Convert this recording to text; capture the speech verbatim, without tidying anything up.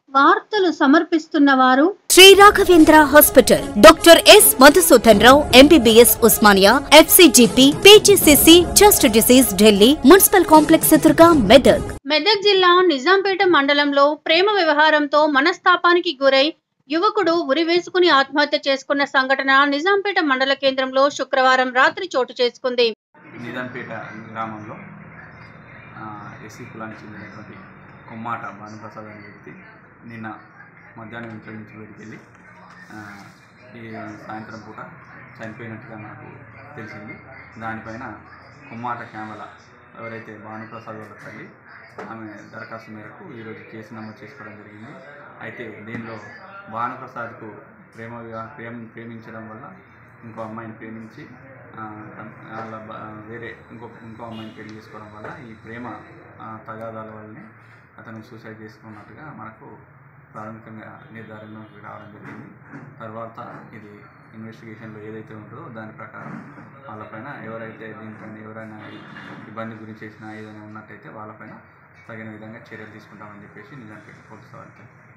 వార్తలు సమర్పిస్తున్న వారు Shri Raghavendra hospital, doctor S Madhusudan Rao MBBS Osmania, FCGP, PGCC, chest disease, Delhi municipal complex ఎదురుగా, మెదక్. మెదక్ జిల్లా నిజాంపేట మండలంలో ప్రేమ వ్యవహారంతో మనస్తాపానికి గురై యువకుడు ఉరివేసుకుని ఆత్మహత్య చేసుకున్న సంఘటన నిజాంపేట మండల కేంద్రంలో శుక్రవారం రాత్రి చోటు చేసుకుంది. నిజాంపేట గ్రామంలో ఎస్సీ కులానికి చెందినటువంటి కొమ్మాట భానుప్రసాద్ అనే వ్యక్తి నిన్న మధ్యాహ్నం ఇంట్లో నుంచి బయటికి వెళ్ళి ఈ సాయంత్రం పూట చనిపోయినట్టుగా నాకు తెలిసింది. దానిపైన కొమ్మాట శ్యామల ఎవరైతే భానుప్రసాద్ వాళ్ళ తల్లి, ఆమె దరఖాస్తు మేరకు ఈరోజు కేసు నమోదు చేసుకోవడం జరిగింది. అయితే దీనిలో భానుప్రసాద్కు ప్రేమ ప్రేమ ప్రేమించడం వల్ల ఇంకో అమ్మాయిని ప్రేమించి వాళ్ళ వేరే ఇంకో ఇంకో అమ్మాయిని పెళ్లి చేసుకోవడం వల్ల ఈ ప్రేమ తగాదాల వల్లనే అతను సూసైడ్ చేసుకున్నట్టుగా మనకు ప్రాథమికంగా నిర్ధారణలోకి రావడం జరిగింది. తర్వాత ఇది ఇన్వెస్టిగేషన్లో ఏదైతే ఉంటుందో దాని ప్రకారం వాళ్ళపైన ఎవరైతే దీనిపైన ఎవరైనా ఇబ్బంది గురి చేసినా ఏదైనా ఉన్నట్టయితే వాళ్ళపైన తగిన విధంగా చర్యలు తీసుకుంటామని చెప్పేసి నిజాంపేట పోలీసు వారికి